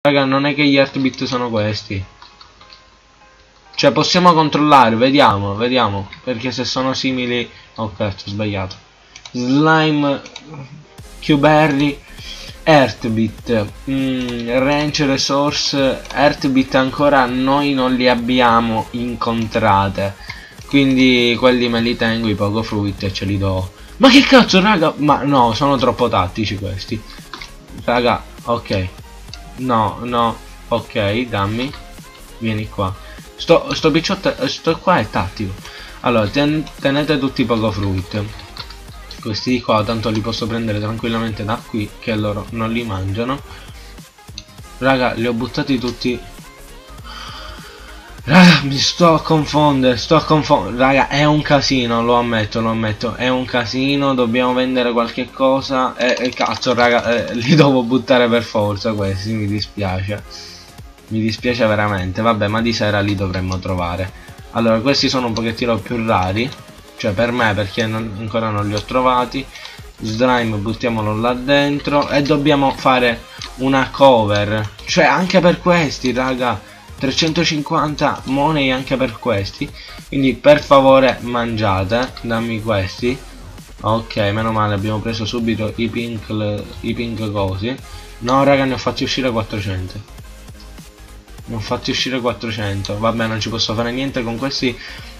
Raga, non è che gli heartbeat sono questi. Cioè possiamo controllare, vediamo, perché se sono simili... Ok, ho sbagliato. Slime, Q-Berry, Heartbeat, Range Resource, Heartbeat ancora noi non li abbiamo incontrate. Quindi quelli me li tengo, i Pogo Fruit, e ce li do. Ma che cazzo, raga? Ma no, sono troppo tattici questi. Raga, ok. No, ok, dammi. Vieni qua. Sto picciotto, sto qua è tattico. Allora, tenete tutti i Pogo Fruit. Questi di qua, tanto li posso prendere tranquillamente da qui, che loro non li mangiano. Raga, li ho buttati tutti. Raga, mi sto a confondere, Raga, è un casino, lo ammetto, è un casino, dobbiamo vendere qualche cosa. Cazzo, raga, li devo buttare per forza questi, mi dispiace. Mi dispiace veramente, vabbè, ma di sera li dovremmo trovare. Allora, questi sono un pochettino più rari, cioè per me, perché ancora non li ho trovati. Slime buttiamolo là dentro e dobbiamo fare una cover, cioè anche per questi, raga. 350 money anche per questi, quindi per favore mangiate, dammi questi. Ok, meno male, abbiamo preso subito i pink cosi. No raga, ne ho fatti uscire 400. Ne ho fatti uscire 400. Vabbè, non ci posso fare niente con questi.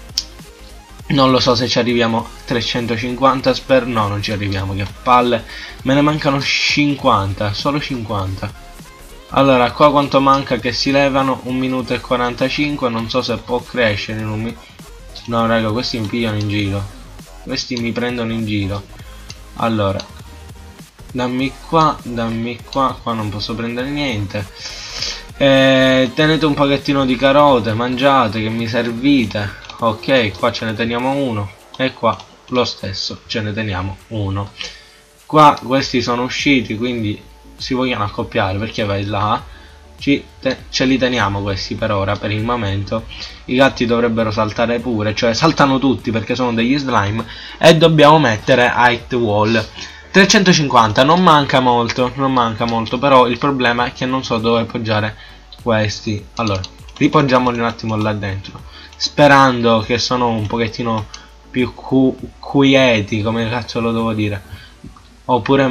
Non lo so se ci arriviamo a 350, spero. No, non ci arriviamo, che palle. Me ne mancano 50, solo 50. Allora, qua quanto manca che si levano? 1 minuto e 45, non so se può crescere in un minuto. No raga, questi mi pigliano in giro. Questi mi prendono in giro. Allora, dammi qua, qua non posso prendere niente. Tenete un pochettino di carote, mangiate che mi servite. Ok, qua ce ne teniamo uno. E qua lo stesso, ce ne teniamo uno. Qua questi sono usciti, quindi si vogliono accoppiare, perché vai là, ce li teniamo questi per ora, per il momento. I gatti dovrebbero saltare pure, cioè saltano tutti perché sono degli slime, e dobbiamo mettere height wall. 350, non manca molto, però il problema è che non so dove appoggiare questi. Allora, ripoggiamoli un attimo là dentro, sperando che sono un pochettino più quieti, come cazzo lo devo dire. Oppure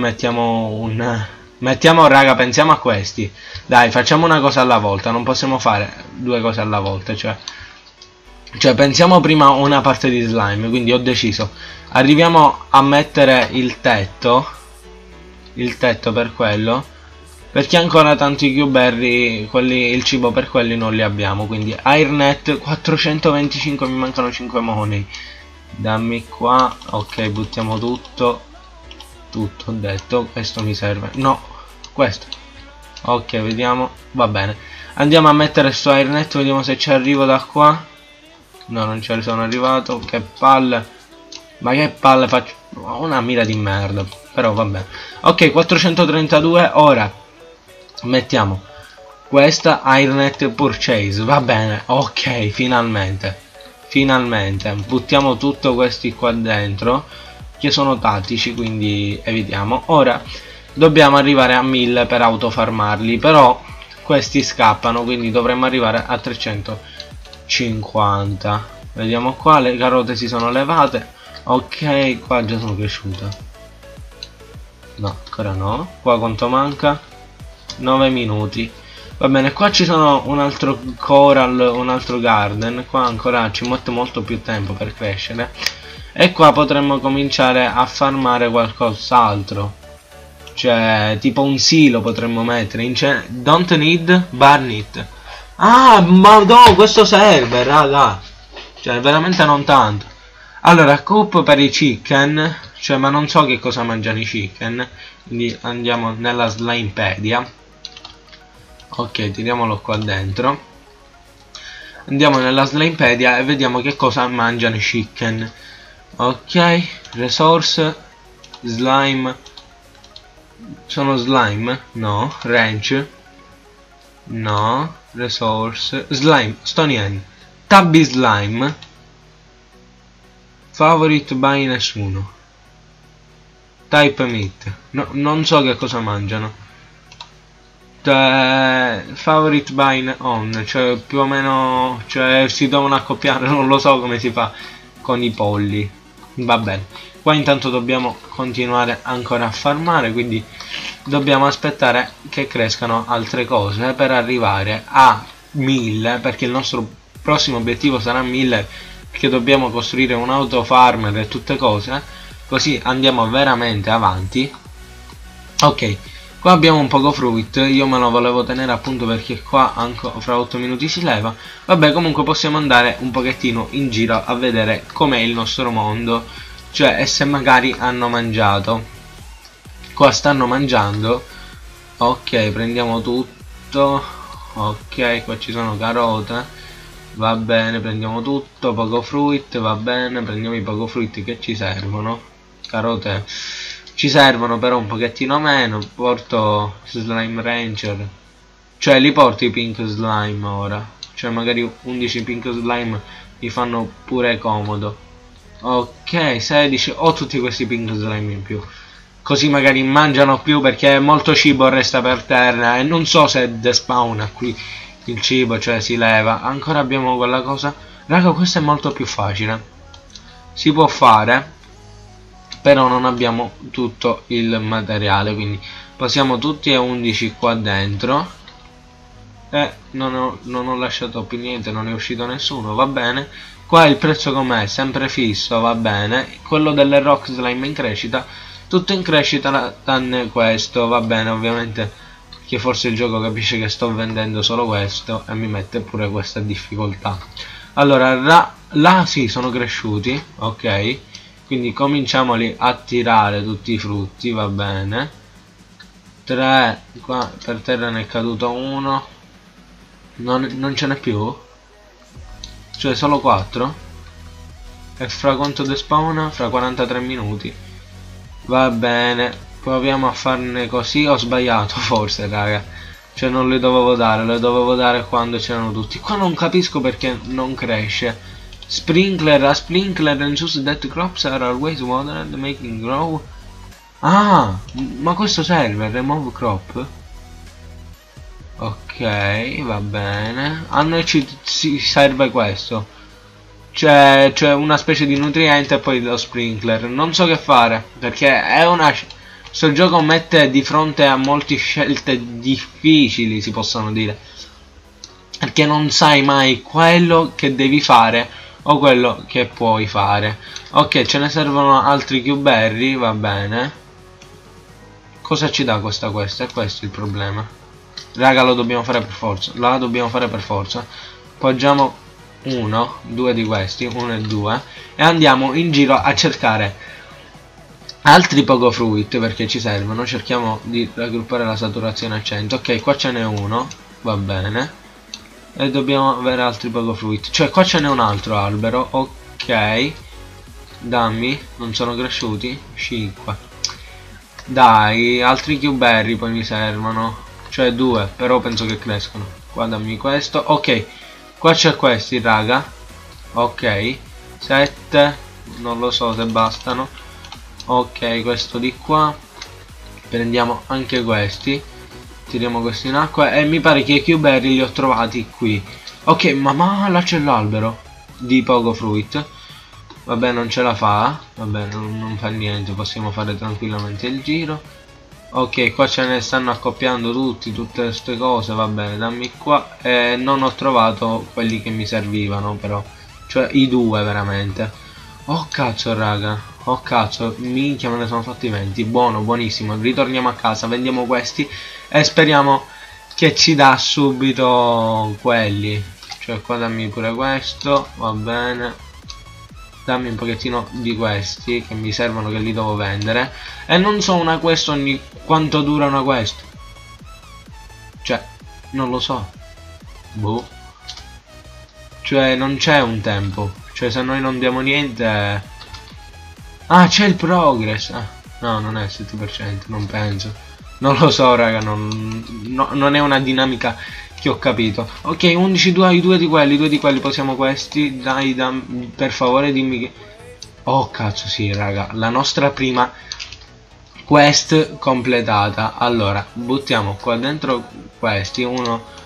mettiamo, raga, pensiamo a questi. Dai, facciamo una cosa alla volta. Non possiamo fare due cose alla volta. Cioè pensiamo prima a una parte di slime. Quindi ho deciso. Arriviamo a mettere il tetto. Il tetto per quello. Perché ancora tanti Q-Berry, il cibo per quelli non li abbiamo. Quindi Airnet 425, mi mancano 5 money. Dammi qua. Ok, buttiamo tutto. Tutto, ho detto. Questo mi serve. No. Questo. Ok, vediamo. Va bene. Andiamo a mettere su Airnet. Vediamo se ci arrivo da qua. No, non ci sono arrivato. Che palle. Ma che palle faccio. Una mira di merda. Però va bene. Ok, 432. Ora mettiamo questa Airnet Purchase. Va bene. Ok, finalmente. Buttiamo tutto questi qua dentro, che sono tattici, quindi evitiamo. Ora dobbiamo arrivare a 1000 per autofarmarli, però questi scappano, quindi dovremmo arrivare a 350. Vediamo qua, le carote si sono levate. Ok, qua già sono cresciute. No, ancora no. Qua quanto manca? 9 minuti. Va bene, qua ci sono un altro coral, un altro garden. Qua ancora ci mette molto più tempo per crescere. E qua potremmo cominciare a farmare qualcos'altro. Cioè, tipo un silo potremmo mettere. Don't need burn it. Ah, ma no, questo serve, raga. Cioè, veramente non tanto. Allora, coop per i chicken. Cioè, ma non so che cosa mangiano i chicken. Quindi andiamo nella Slimepedia. Ok, tiriamolo qua dentro. Andiamo nella Slimepedia e vediamo che cosa mangiano i chicken. Ok, resource, slime. Sono slime? No. Ranch? No. Resource, slime, stony hen, tabby slime. Favorite by nessuno. Type meat. No, non so che cosa mangiano. Favorite by on, cioè più o meno, cioè si devono accoppiare, non lo so come si fa con i polli. Va bene. Qua intanto dobbiamo continuare ancora a farmare, quindi dobbiamo aspettare che crescano altre cose per arrivare a 1000, perché il nostro prossimo obiettivo sarà 1000, perché dobbiamo costruire un autofarmer e tutte cose, così andiamo veramente avanti. Ok, qua abbiamo un poco fruit, io me lo volevo tenere appunto perché qua ancora fra 8 minuti si leva. Vabbè, comunque possiamo andare un pochettino in giro a vedere com'è il nostro mondo, cioè e se magari hanno mangiato. Qua stanno mangiando. Ok, prendiamo tutto. Ok, qua ci sono carote. Va bene, prendiamo tutto. Poco fruit, va bene, prendiamo i poco fruit che ci servono. Carote ci servono però un pochettino meno. Porto slime ranger, cioè li porto i pink slime ora, cioè magari 11 pink slime mi fanno pure comodo. Ok, 16, ho tutti questi pink slime in più, così magari mangiano più perché molto cibo resta per terra e non so se despawna qui il cibo, cioè si leva. Ancora abbiamo quella cosa. Raga, questo è molto più facile, si può fare, però non abbiamo tutto il materiale, quindi passiamo tutti a 11 qua dentro e non ho lasciato più niente, non è uscito nessuno. Va bene, qua il prezzo com'è? Sempre fisso, va bene. Quello delle rock slime in crescita, tutto in crescita tranne questo, va bene, ovviamente che forse il gioco capisce che sto vendendo solo questo e mi mette pure questa difficoltà. Allora là sì, sono cresciuti, ok, quindi cominciamoli a tirare tutti i frutti, va bene. 3, qua per terra ne è caduto uno, non ce n'è più, cioè solo 4, e fra quanto despawna? Fra 43 minuti. Va bene, proviamo a farne così. Ho sbagliato forse, raga, cioè non le dovevo dare quando c'erano tutti. Qua non capisco perché non cresce. Sprinkler, a sprinkler ensures that crops are always watered, making grow. Ah, ma questo serve, remove crop. Ok, va bene. A noi ci serve questo, cioè una specie di nutriente e poi lo sprinkler. Non so che fare, perché è una... Sto gioco mette di fronte a molte scelte difficili, si possono dire, perché non sai mai quello che devi fare o quello che puoi fare. Ok, ce ne servono altri cuberry, va bene. Cosa ci dà questa quest? È questo il problema. Raga, lo dobbiamo fare per forza. La dobbiamo fare per forza. Poggiamo 1, 2 di questi, 1 e 2, e andiamo in giro a cercare altri poco fruit perché ci servono. Cerchiamo di raggruppare la saturazione a 100. Ok, qua ce n'è uno, va bene, e dobbiamo avere altri poco fruit, cioè qua ce n'è un altro albero. Ok, dammi, non sono cresciuti? 5. Dai, altri cuberry poi mi servono, cioè 2, però penso che crescono. Qua dammi questo. Ok, qua c'è questi, raga. Ok, 7, non lo so se bastano. Ok, questo di qua. Prendiamo anche questi, tiriamo questi in acqua, e mi pare che i cuberry li ho trovati qui. Ok, ma là c'è l'albero di poco fruit. Vabbè, non ce la fa. Vabbè, non fa niente, possiamo fare tranquillamente il giro. Ok, qua ce ne stanno accoppiando tutte queste cose. Va bene, dammi qua. Non ho trovato quelli che mi servivano però, cioè i 2 veramente. Oh cazzo, raga, oh cazzo, minchia, me ne sono fatti 20. Buono, buonissimo. Ritorniamo a casa, vendiamo questi e speriamo che ci dà subito quelli. Cioè qua dammi pure questo, va bene. Dammi un pochettino di questi che mi servono, che li devo vendere. E non so una quest ogni quanto dura una quest, cioè non lo so. Boh, cioè non c'è un tempo, cioè se noi non diamo niente. Ah, c'è il progress. No, non è 7%, non penso. Non lo so, raga, non è una dinamica che ho capito. Ok, 11, 2 di quelli, possiamo questi. Dai, per favore dimmi che... Oh cazzo, sì, raga, la nostra prima quest completata. Allora, buttiamo qua dentro questi, uno